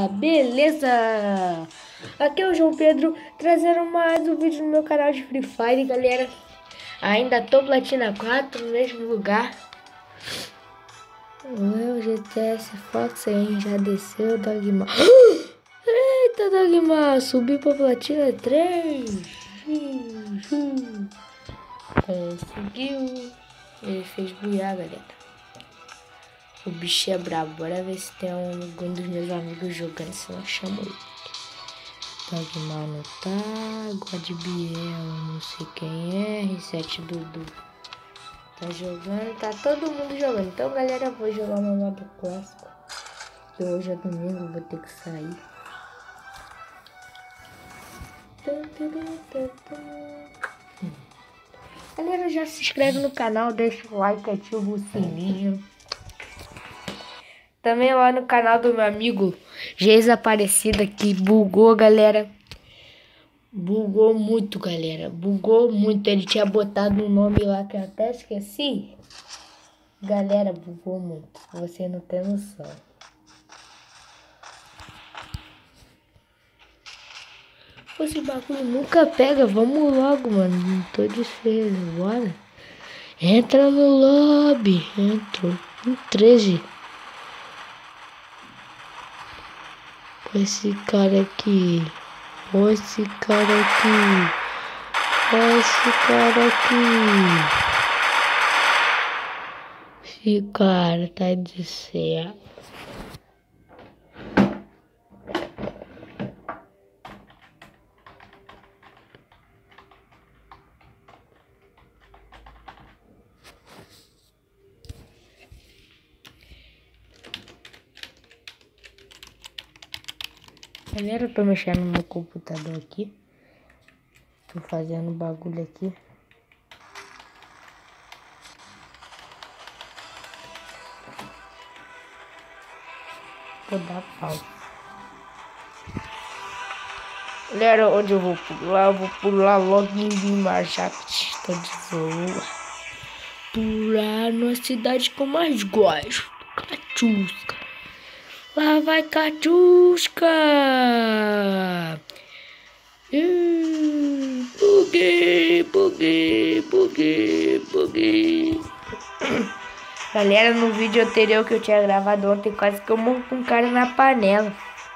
Beleza? Aqui é o João Pedro, trazendo mais um vídeo no meu canal de Free Fire, galera. Ainda tô platina 4 no mesmo lugar. O GTS Fox aí já desceu, Dogma. Eita, Dogma, subi pra platina 3. Conseguiu. Ele fez buiar, galera. O bicho é brabo. Bora ver se tem algum dos meus amigos jogando, se não chamo ele. Dogma não tá. Godbiel, não sei quem é. R7 Dudu tá jogando. Tá todo mundo jogando. Então, galera, eu vou jogar meu modo clássico. Que hoje é domingo, vou ter que sair. Galera, já se inscreve no canal, deixa o like, ativa o sininho. Também lá no canal do meu amigo Geisa Aparecida, que bugou, galera. Bugou muito, galera. Bugou muito. Ele tinha botado um nome lá que eu até esqueci. Galera, bugou muito. Você não tem noção. Esse bagulho nunca pega. Vamos logo, mano. Não tô de feira. Bora. Entra no lobby. Entrou. Um 13. Esse cara aqui. Esse cara aqui. Esse cara aqui. Esse cara tá de céu. Galera, eu tô mexendo no meu computador aqui. Tô fazendo bagulho aqui. Vou dar pausa. Galera, onde eu vou pular? Eu vou pular logo em Marjacte. Tô de zoa. Pular numa cidade que eu mais gosto. Catiusca. Lá vai Catiusca. Buguei. Galera, no vídeo anterior que eu tinha gravado ontem, quase que eu morri com um cara na panela.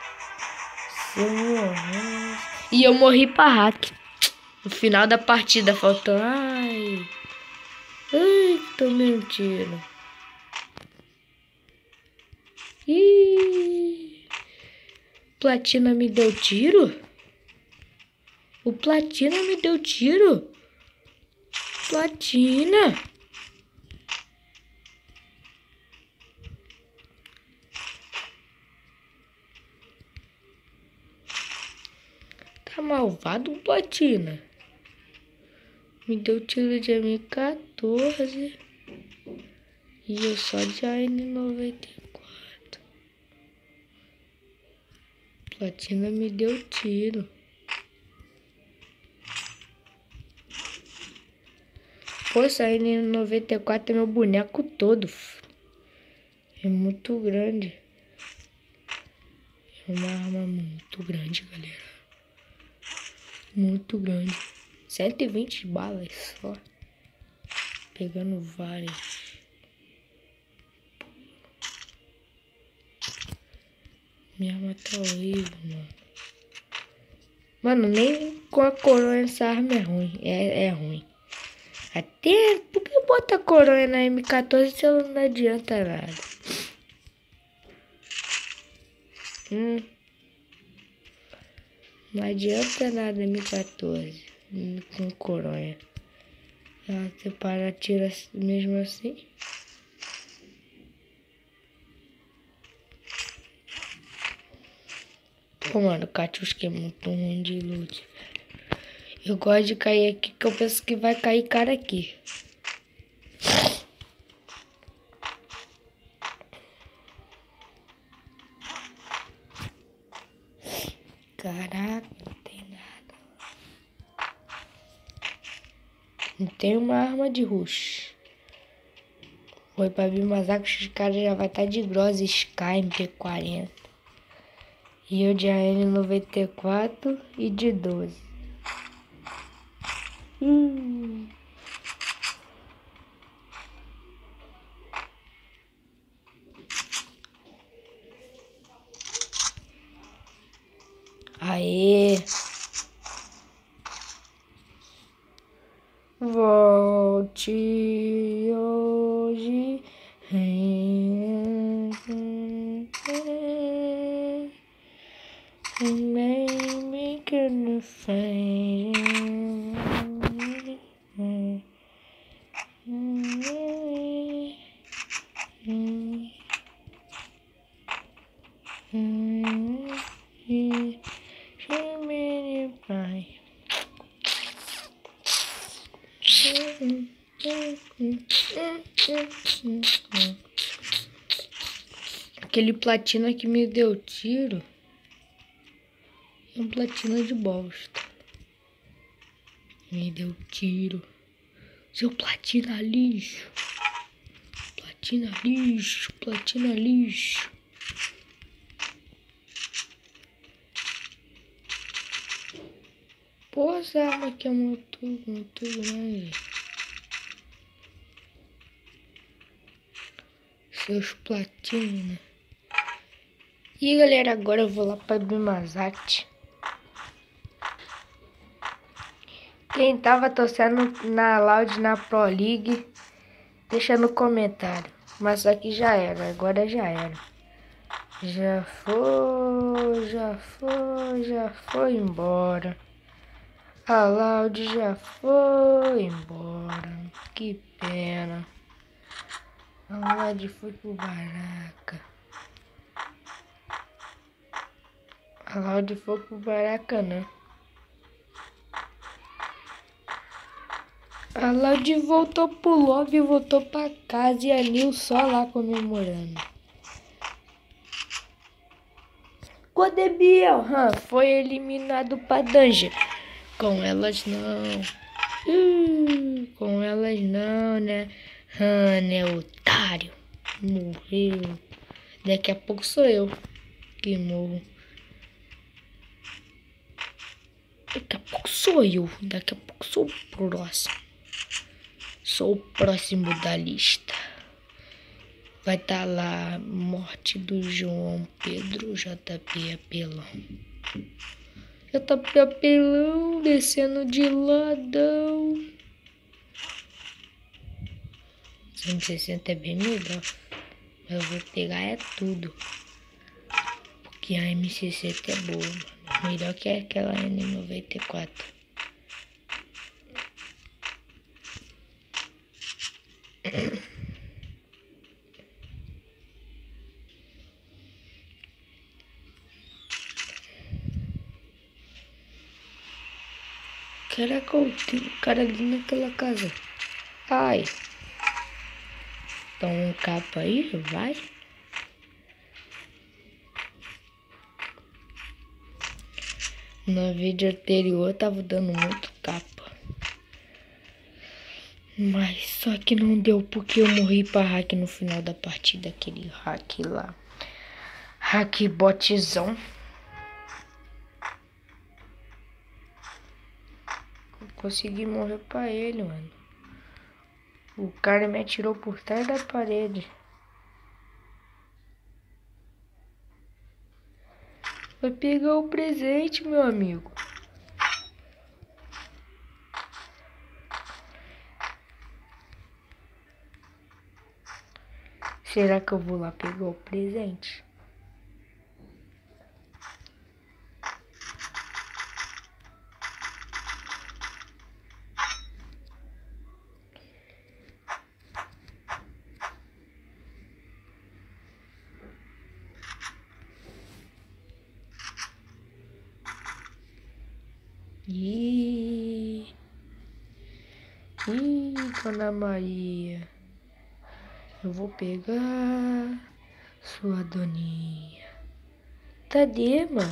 E eu morri pra hack. No final da partida, faltou... Ai, tomei um tiro. Ih, Platina me deu tiro? O Platina me deu tiro? Platina? Tá malvado o Platina? Me deu tiro de M14 e eu só de AN94. Platina me deu tiro. Pô, essa AN94 é meu boneco todo. É muito grande. É uma arma muito grande, galera. Muito grande. 120 balas só. Pegando várias. Minha arma tá horrível, mano. Mano, nem com a coroa essa arma é ruim. É ruim. Até... Por que bota a coroa na M14 se ela não adianta nada? Não adianta nada M14 com coronha. Ela separa, tira mesmo assim. Pô, mano, o Catiusca é muito ruim de loot, velho. Eu gosto de cair aqui, que eu penso que vai cair cara aqui. Caraca, não tem nada. Não tem uma arma de rush. Foi pra Bimazaco, os caras já vai estar de Gross Sky MP40. E eu de AN94 e de 12. Aê! Volte hoje. Baby, can find Aquele platina que me deu tiro é um platina de bosta. Me deu tiro. Seu platina lixo. Platina lixo. Platina lixo. Pô, essa arma aqui é muito, né? Seus platina. E galera, agora eu vou lá pra Bimazat. Quem tava torcendo na Loud na Pro League, deixa no comentário. Mas só que já era, agora já era. Já foi embora. A Loud já foi embora. Que pena. A Loud foi pro Baraca. A Loud foi pro Baracanã. A Loud voltou pro lobby, voltou pra casa e a Nil só lá comemorando. Codebiel foi eliminado pra Dungeon. Com elas não. Com elas não, né? Né, otário. Morreu. Daqui a pouco sou eu que morro. Daqui a pouco sou eu. Daqui a pouco sou o próximo. Sou o próximo da lista. Vai estar lá, morte do João Pedro, JP Apelão. JP Apelão, descendo de ladão. 160 é bem melhor. Eu vou pegar é tudo. Porque a M60 é boa, mano. Melhor que aquela N94. Caraca, tem um cara ali naquela casa. Ai. Então um capa aí, vai. No vídeo anterior tava dando muito capa. Mas só que não deu porque eu morri pra hack no final da partida. Aquele hack lá. Hack botzão. Consegui morrer pra ele, mano. O cara me atirou por trás da parede. Vai pegar o presente, meu amigo. Será que eu vou lá pegar o presente? Dona Maria, eu vou pegar sua doninha. Cadê, mano?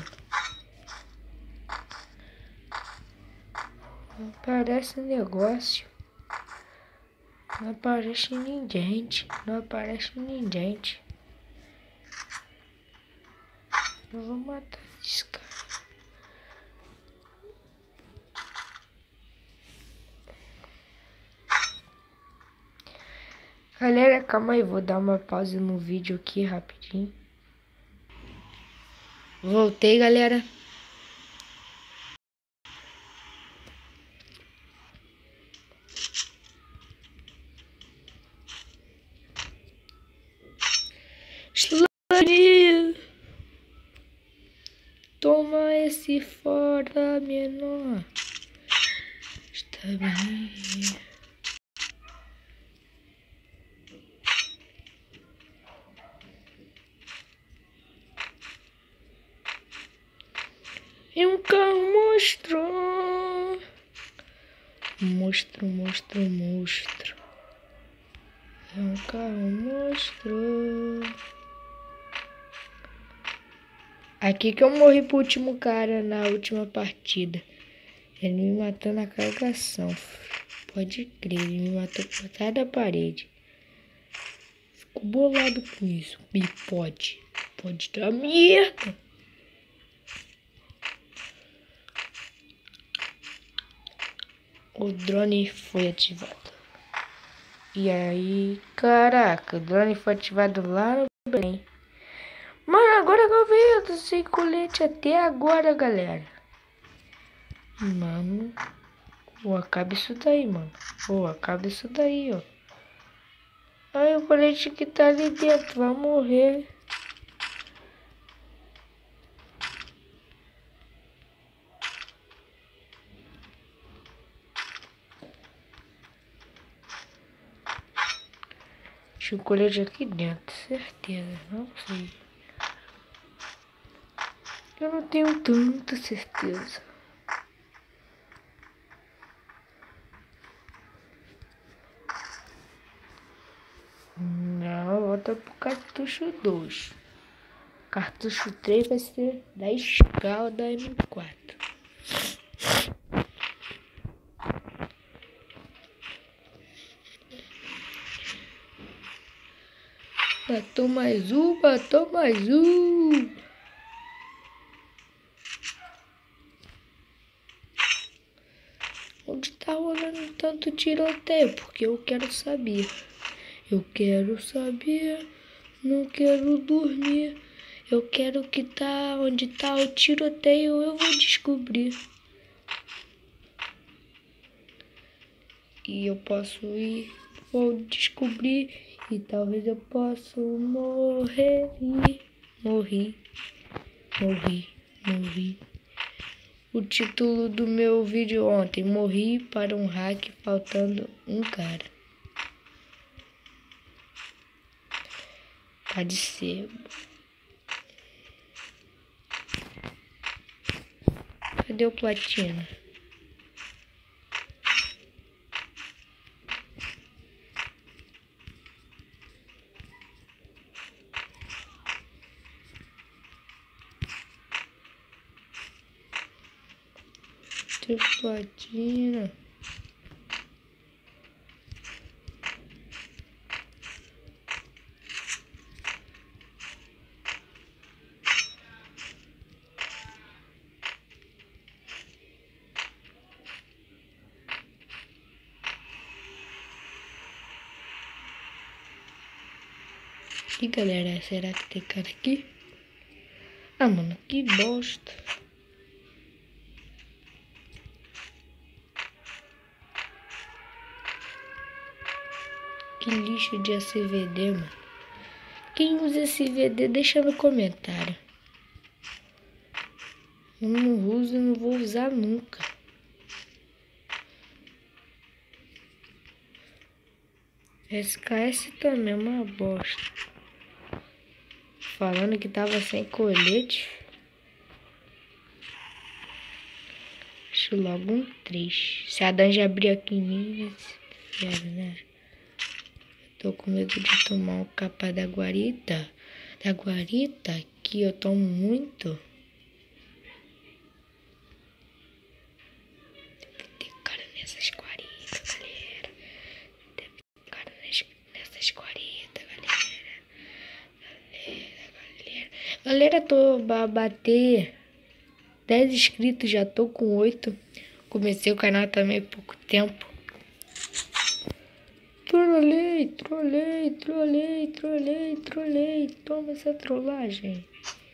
Não aparece negócio. Não aparece ninguém. Não aparece ninguém. Eu vou matar esse cara. Galera, calma aí, vou dar uma pausa no vídeo aqui rapidinho. Voltei, galera. Slade! Toma esse fora menor. Está bem. É um carro monstro. Monstro, monstro, monstro. É um carro monstro. Aqui que eu morri pro último cara na última partida. Ele me matou na carregação. Pode crer, ele me matou por trás da parede. Fico bolado com isso. E pode dar merda. O drone foi ativado. E aí, caraca, o drone foi ativado lá no Belém. Mano, agora que eu vi, eu tô sem colete até agora, galera. Mano, acaba isso daí, mano. Acaba isso daí, ó. Aí o colete que tá ali dentro vai morrer. Tinha um colete aqui dentro, certeza, não sei. Eu não tenho tanta certeza. Não, volta pro cartucho 2. Cartucho 3 vai ser da escala da M4. Matou mais um, matou mais um. Onde tá rolando tanto tiroteio? Porque eu quero saber. Eu quero saber, não quero dormir. Eu quero que tá onde tá o tiroteio, eu vou descobrir. E eu posso ir, vou descobrir. E talvez eu possa morrer. Morri. O título do meu vídeo ontem: morri para um hack faltando um cara. Pode ser. Cadê o platina? Tem platina. E galera, será que tem cara aqui? Ah, mano, que bosta. Que lixo de ACVD, mano. Quem usa esse VD, deixa no comentário. Eu não uso e não vou usar nunca. SKS também é uma bosta. Falando que tava sem colete. Deixa logo um 3. Se a dungeon abrir aqui em mim, vai ser, né? Tô com medo de tomar um capa da guarita. Da guarita, que eu tomo muito. Deve ter cara nessas guaritas, galera. Deve ter cara nessas guaritas, galera. Galera, tô a bater 10 inscritos, já tô com 8. Comecei o canal também há pouco tempo. Trolei. Toma essa trollagem.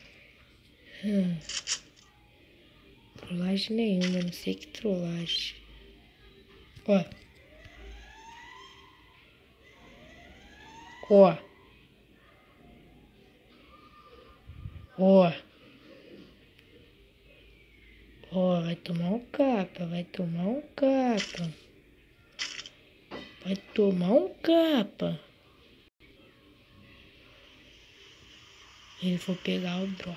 Trollagem nenhuma, não sei que trollagem. Ó. Vai tomar um capa. Ele for pegar o drop.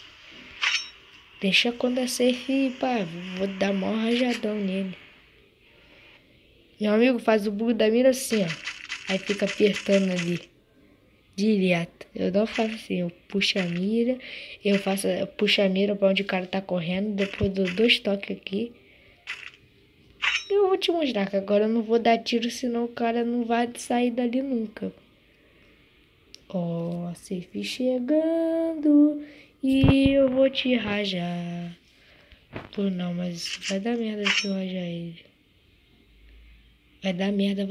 Deixa quando é safe, pá. Vou dar mó rajadão nele. Meu amigo faz o bug da mira assim, ó. Aí fica apertando ali. Direto. Eu não faço assim. Eu puxo a mira. Eu puxo a mira pra onde o cara tá correndo. Depois dou 2 toques aqui. Eu vou te mostrar que agora eu não vou dar tiro, senão o cara não vai sair dali nunca. Ó, safe chegando e eu vou te rajar. Pô, não, mas vai dar merda se eu rajar ele. Vai dar merda.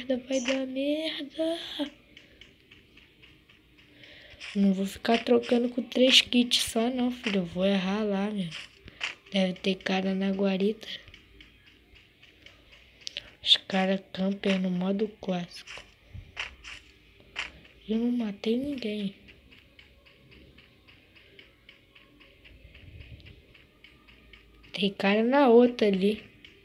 Não vou ficar trocando com 3 kits só não, filho. Eu vou errar lá, meu. Deve ter cara na guarita. Os caras campam no modo clássico. Eu não matei ninguém. Tem cara na outra ali.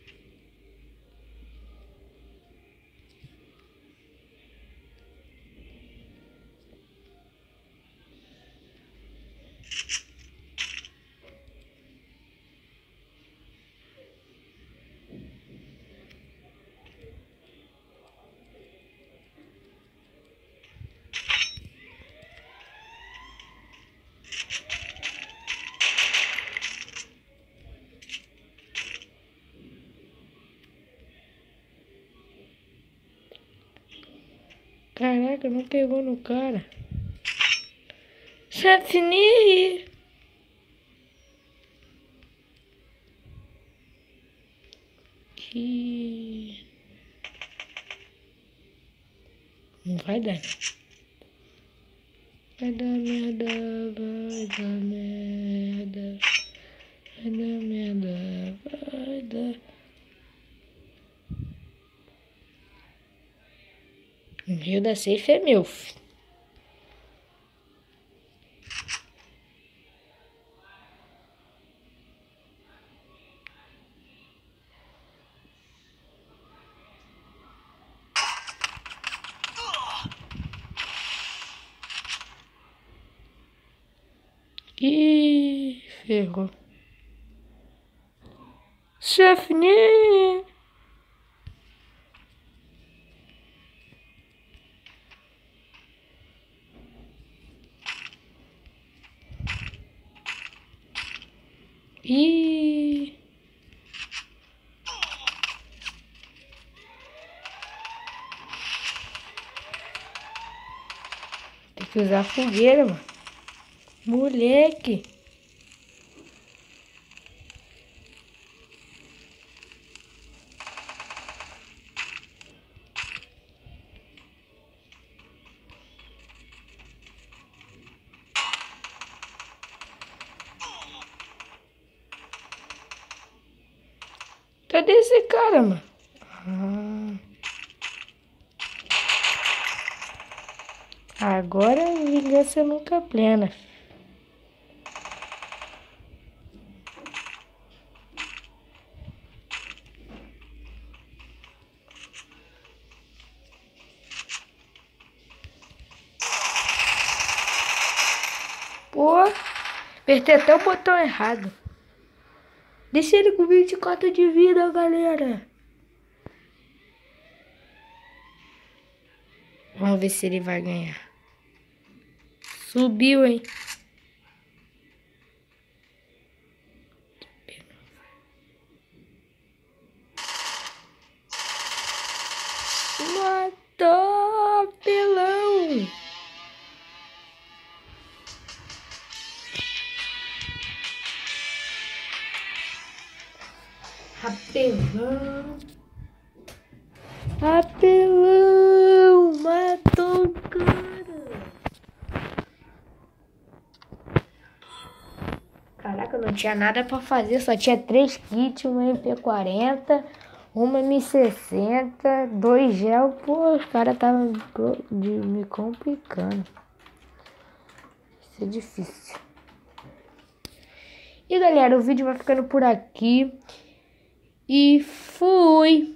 Caraca, não pegou no cara. Chefini! Que... Não vai dar. Vai dar merda. O rio da safe é meu, filho. Ih, ferrou. Chefini! Ih! Tem que usar fogueira, mano. Moleque! Cadê esse cara, mano? Agora a vingança nunca plena. Pô, apertei até o botão errado. Deixa ele com 24 de vida, galera. Vamos ver se ele vai ganhar. Subiu, hein? Matou, pelão. Apelão. Apelão. Matou o cara. Caraca, eu não tinha nada pra fazer. Só tinha 3 kits, uma MP40, uma M60, 2 gel. Pô, os caras estavam me complicando. Isso é difícil. E galera, o vídeo vai ficando por aqui. E fui!